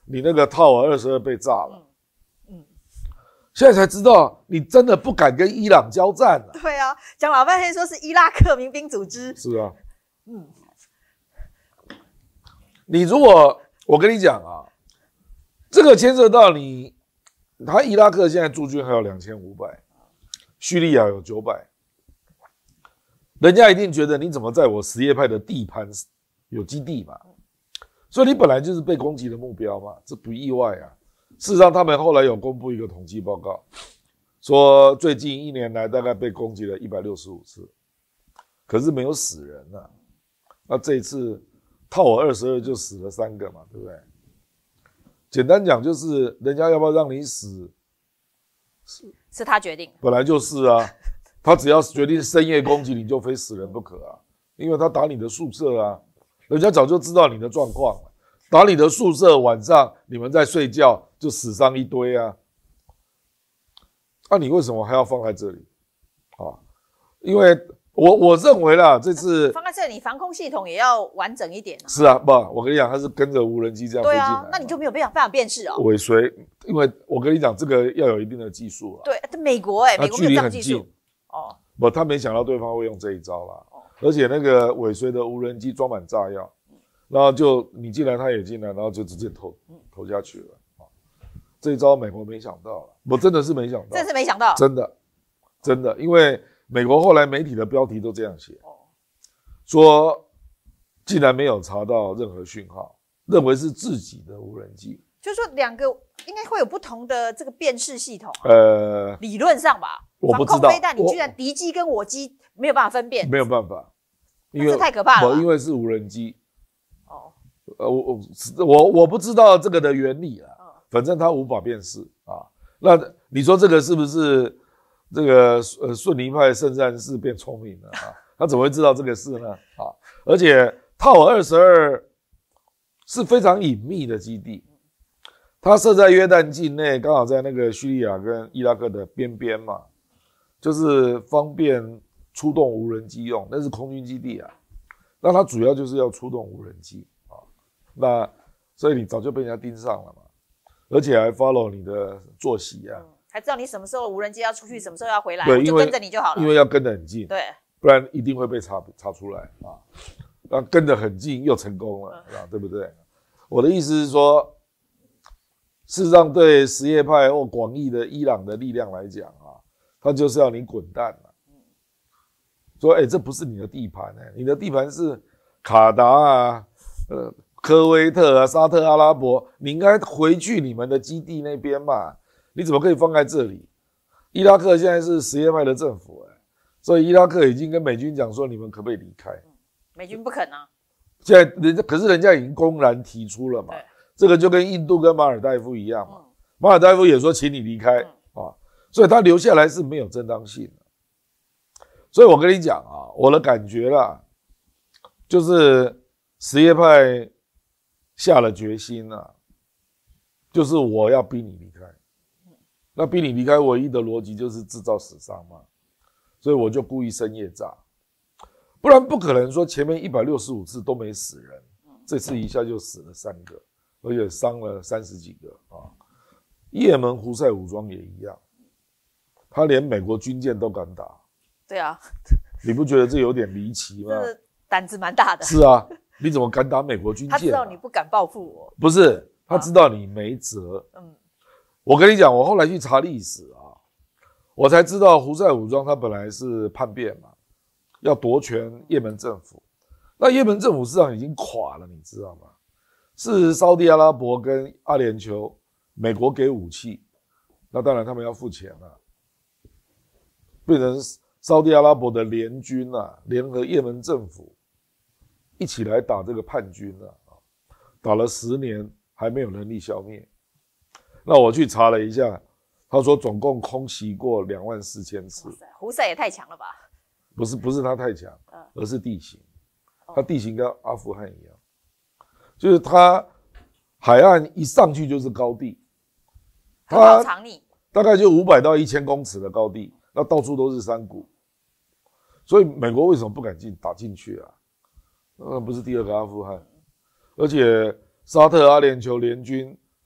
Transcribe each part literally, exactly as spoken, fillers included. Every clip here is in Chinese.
你那个套尔二十二被炸了，嗯，嗯现在才知道你真的不敢跟伊朗交战了。 对啊，讲老半天说是伊拉克民兵组织。 是啊，嗯，你如果我跟你讲啊，这个牵涉到你，他伊拉克现在驻军还有两千五百，叙利亚有九百，人家一定觉得你怎么在我什叶派的地盘有基地嘛，所以你本来就是被攻击的目标嘛，这不意外啊。事实上，他们后来有公布一个统计报告，说最近一年来大概被攻击了一百六十五次，可是没有死人啊。那这一次套尔二十二就死了三个嘛，对不对？简单讲就是人家要不要让你死， 是是他决定， 本来就是啊。他只要决定深夜攻击你，就非死人不可啊，因为他打你的宿舍啊，人家早就知道你的状况了。打你的宿舍，晚上你们在睡觉，就死伤一堆啊！那、啊、你为什么还要放在这里？啊，因为我我认为啦，这次放在这里，防空系统也要完整一点、啊。 是啊，不，我跟你讲，它是跟着无人机这样飞进来。 对啊，那你就没有办法办法辨识哦。 尾随，因为我跟你讲，这个要有一定的技术啊。 对，美国哎、欸，美国没有这样技术。 哦，不，他没想到对方会用这一招啦。哦、而且那个尾随的无人机装满炸药。然后就你进来，他也进来，然后就直接投投下去了。啊，这一招美国没想到了，我真的是没想到， 真是没想到， 真的真的，因为美国后来媒体的标题都这样写，说竟然没有查到任何讯号，认为是自己的无人机。 就是说两个应该会有不同的这个辨识系统、啊， 呃， 理论上吧， 我不知道， 防空飞弹你居然敌机跟我机没有办法分辨， 没有办法，因为这太可怕了吧， 因为是无人机。哦，呃，我我我不知道这个的原理啊，嗯、反正它无法辨识啊。那你说这个是不是这个呃顺尼派圣战士变聪明了啊？他怎么会知道这个事呢？啊，而且套尔二十二是非常隐秘的基地，它设在约旦境内，刚好在那个叙利亚跟伊拉克的边边嘛，就是方便出动无人机用，那是空军基地啊。那它主要就是要出动无人机啊，那所以你早就被人家盯上了嘛，而且还 follow 你的作息啊， 嗯、还知道你什么时候无人机要出去，什么时候要回来， 对， 我就跟着你就好了， 因为要跟得很近， 对， 不然一定会被查查出来啊。那跟得很近又成功了，嗯、啊，对不对？我的意思是说，事实上对什叶派或广义的伊朗的力量来讲啊，他就是要你滚蛋了。说，哎、欸，这不是你的地盘哎、欸，你的地盘是卡达啊、呃、科威特啊、沙特阿拉伯，你应该回去你们的基地那边嘛，你怎么可以放在这里？伊拉克现在是什叶派的政府哎、欸，所以伊拉克已经跟美军讲说，你们可不可以离开？ 美军不肯啊。 现在人家可是人家已经公然提出了嘛，这个就跟印度跟马尔代夫一样嘛，嗯、马尔代夫也说请你离开、嗯、啊，所以他留下来是没有正当性的。所以我跟你讲啊，我的感觉啦，就是什叶派下了决心啊，就是我要逼你离开。那逼你离开唯一的逻辑就是制造死伤嘛，所以我就故意深夜炸，不然不可能说前面一百六十五次都没死人，这次一下就死了三个，而且伤了三十几个啊。也门胡塞武装也一样，他连美国军舰都敢打。 对啊， 你不觉得这有点离奇吗？ 这胆子蛮大的。 是啊，你怎么敢打美国军舰、啊？ 他知道你不敢报复我。 不是，他知道你没辙。啊、嗯，我跟你讲，我后来去查历史啊，我才知道胡塞武装他本来是叛变嘛，要夺权也门政府。那也门政府实际上已经垮了，你知道吗？是沙地阿拉伯跟阿联酋，美国给武器，那当然他们要付钱了、啊，变成沙地阿拉伯的联军啊，联合也门政府一起来打这个叛军啊，打了十年还没有能力消灭。那我去查了一下，他说总共空袭过两万四千次。 胡塞也太强了吧？ 不是，不是他太强，嗯、而是地形。他地形跟阿富汗一样，就是他海岸一上去就是高地， 他大概就五百到一千公尺的高地，那到处都是山谷。所以美国为什么不敢进打进去啊？那不是第二个阿富汗，而且沙特阿联酋联军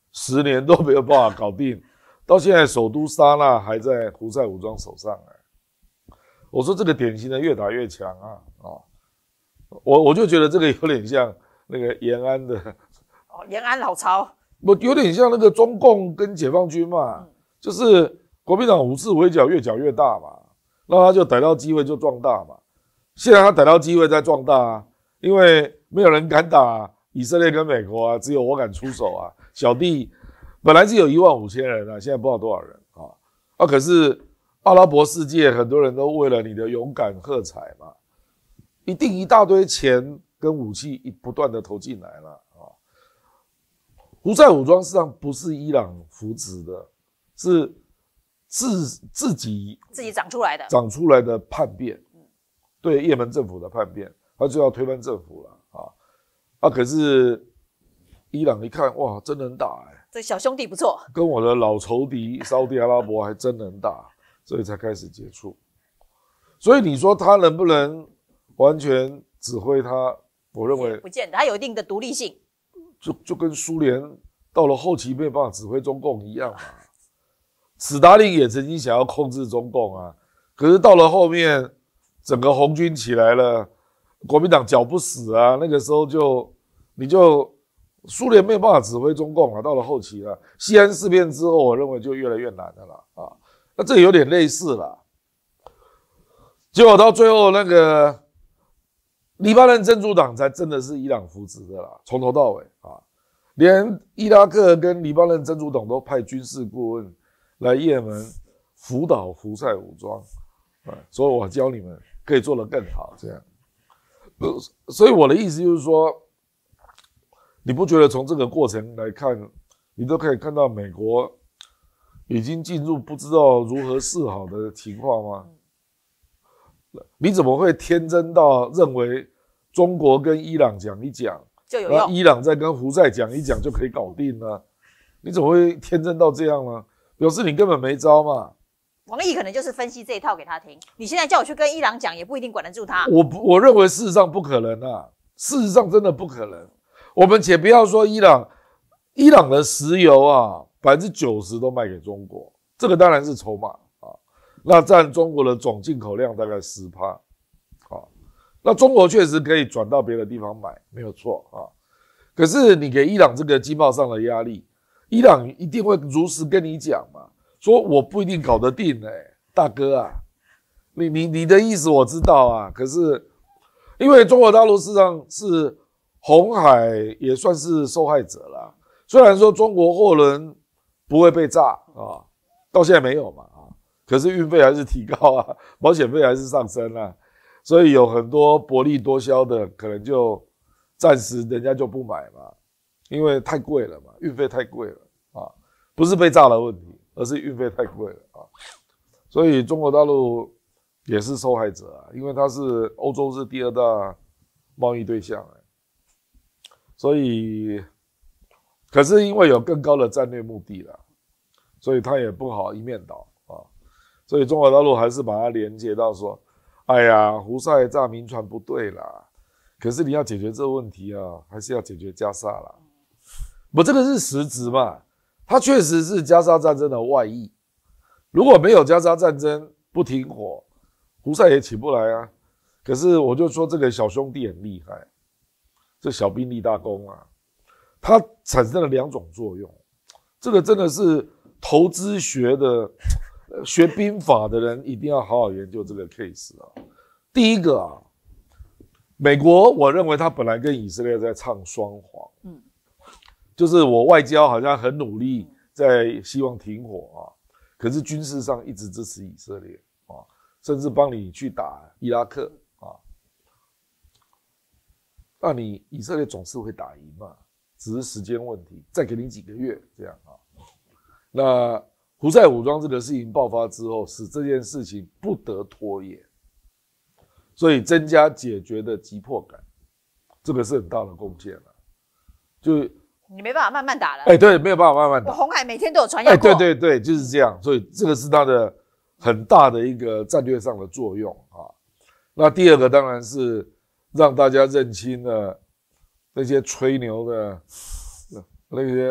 十年都没有办法搞定，到现在首都沙那还在胡塞武装手上哎。我说这个典型的越打越强啊啊！我我就觉得这个有点像那个延安的哦，延安老巢， 我有点像那个中共跟解放军嘛，嗯、就是国民党五次围剿越剿越大嘛，那他就逮到机会就壮大嘛。现在他逮到机会再壮大啊，因为没有人敢打以色列跟美国啊，只有我敢出手啊。小弟本来是有一万五千人啊，现在不知道多少人啊。啊，可是阿拉伯世界很多人都为了你的勇敢喝彩嘛，一定一大堆钱跟武器不断的投进来了啊。胡塞武装实际上不是伊朗扶植的，是自自己自己长出来的长出来的叛变。对也门政府的叛变，他就要推翻政府了啊！啊，可是伊朗一看，哇，真能打哎、欸， 这小兄弟不错， 跟我的老仇敌沙特阿拉伯还真能打，所以才开始接触。所以你说他能不能完全指挥他？我认为不见得，他有一定的独立性， 就就跟苏联到了后期没有办法指挥中共一样嘛。史达林也曾经想要控制中共啊，可是到了后面。整个红军起来了，国民党剿不死啊！那个时候就你就苏联没有办法指挥中共啊。到了后期了，西安事变之后，我认为就越来越难的了啊。那这有点类似了。结果到最后，那个黎巴嫩真主党才真的是伊朗扶植的啦，从头到尾啊，连伊拉克跟黎巴嫩真主党都派军事顾问来也门辅导胡塞武装，所以我教你们。可以做得更好，这样，呃，所以我的意思就是说，你不觉得从这个过程来看，你都可以看到美国已经进入不知道如何是好的情况吗？你怎么会天真到认为中国跟伊朗讲一讲， 就有用， 伊朗再跟胡塞讲一讲就可以搞定呢？你怎么会天真到这样呢？表示你根本没招嘛。 王毅可能就是分析这一套给他听。你现在叫我去跟伊朗讲，也不一定管得住他。 我我认为事实上不可能啊，事实上真的不可能。我们且不要说伊朗，伊朗的石油啊，百分之九十都卖给中国，这个当然是筹码啊。那占中国的总进口量大概十趴，啊，那中国确实可以转到别的地方买，没有错啊。可是你给伊朗这个经贸上的压力，伊朗一定会如实跟你讲嘛。说我不一定搞得定哎、欸，大哥啊，你你你的意思我知道啊，可是因为中国大陆事实上是红海也算是受害者啦。虽然说中国货轮不会被炸啊，到现在没有嘛啊，可是运费还是提高啊，保险费还是上升啊，所以有很多薄利多销的可能就暂时人家就不买嘛，因为太贵了嘛，运费太贵了啊，不是被炸的问题。而是运费太贵了啊，所以中国大陆也是受害者啊，因为它是欧洲是第二大贸易对象、欸，所以可是因为有更高的战略目的了，所以它也不好一面倒啊，所以中国大陆还是把它连接到说，哎呀，胡塞炸民船不对啦，可是你要解决这个问题啊，还是要解决加沙啦，不，这个是实质嘛。它确实是加沙战争的外溢，如果没有加沙战争不停火，胡塞也起不来啊。可是我就说这个小兄弟很厉害，这小兵立大功啊，它产生了两种作用。这个真的是投资学的、学兵法的人一定要好好研究这个 case 啊。第一个啊，美国我认为他本来跟以色列在唱双簧，嗯。就是我外交好像很努力，在希望停火啊，可是军事上一直支持以色列啊，甚至帮你去打伊拉克啊，那你以色列总是会打赢嘛，只是时间问题，再给你几个月这样啊。那胡塞武装这个事情爆发之后，使这件事情不得拖延，所以增加解决的急迫感，这个是很大的贡献了，就。 你没办法慢慢打了， 哎、欸，对，没有办法慢慢打。 我红海每天都有船要过， 哎、欸，对对对，就是这样。所以这个是它的很大的一个战略上的作用啊。那第二个当然是让大家认清了那些吹牛的那些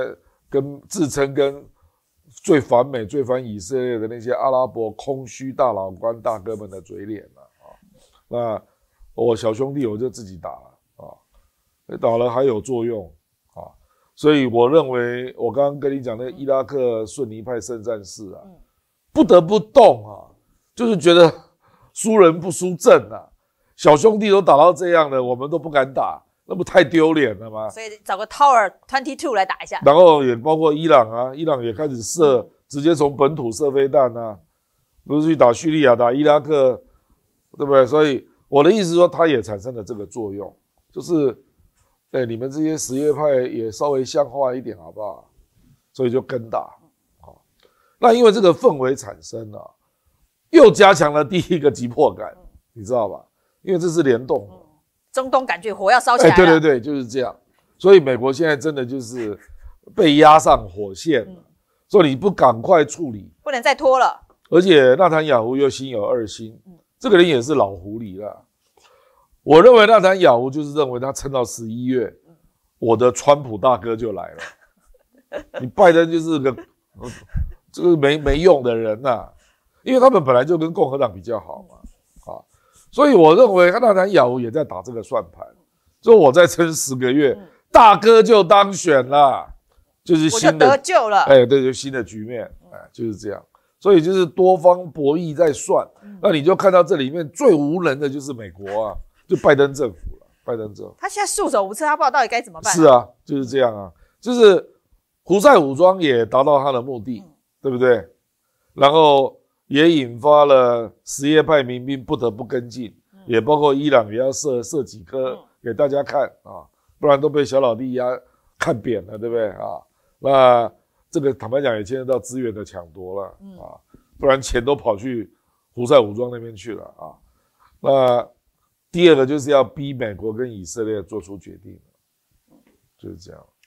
跟自称跟最反美、最反以色列的那些阿拉伯空虚大老官大哥们的嘴脸了啊！那我小兄弟我就自己打了啊，打了还有作用啊，所以我认为我刚刚跟你讲那个伊拉克逊尼派圣战士啊，不得不动啊，就是觉得输人不输阵啊，小兄弟都打到这样了，我们都不敢打。那不太丢脸了吗？ 所以找个 Tower 二十二来打一下， 然后也包括伊朗啊，伊朗也开始射，嗯、直接从本土射飞弹啊，不是去打叙利亚、打伊拉克，对不对？所以我的意思说，它也产生了这个作用，就是，哎，你们这些什叶派也稍微像化一点好不好？所以就跟打，好，那因为这个氛围产生了、啊，又加强了第一个急迫感，嗯、你知道吧？因为这是联动的。嗯中东感觉火要烧起来了、 欸、对对对，就是这样。所以美国现在真的就是被压上火线了，嗯、所以你不赶快处理， 不能再拖了。 而且纳坦雅胡又心有二心，嗯、这个人也是老狐狸了。我认为纳坦雅胡就是认为他撑到十一月，嗯、我的川普大哥就来了。你拜登就是个这个没没用的人呐、啊，因为他们本来就跟共和党比较好嘛。所以我认为纳坦雅胡也在打这个算盘，说我再撑十个月，嗯、大哥就当选了，就是新的我就得救了。 哎、欸，对，就新的局面，哎、欸，就是这样。所以就是多方博弈在算，嗯、那你就看到这里面最无能的就是美国啊，就拜登政府了。拜登政府他现在束手无策，他不知道到底该怎么办、啊。 是啊，就是这样啊，就是胡塞武装也达到他的目的，嗯、对不对？然后。也引发了什叶派民兵不得不跟进，嗯、也包括伊朗也要射射几颗给大家看啊，不然都被小老弟压看扁了，对不对啊？那这个坦白讲也牵涉到资源的抢夺了、嗯、啊，不然钱都跑去胡塞武装那边去了啊。那第二个就是要逼美国跟以色列做出决定，就是这样。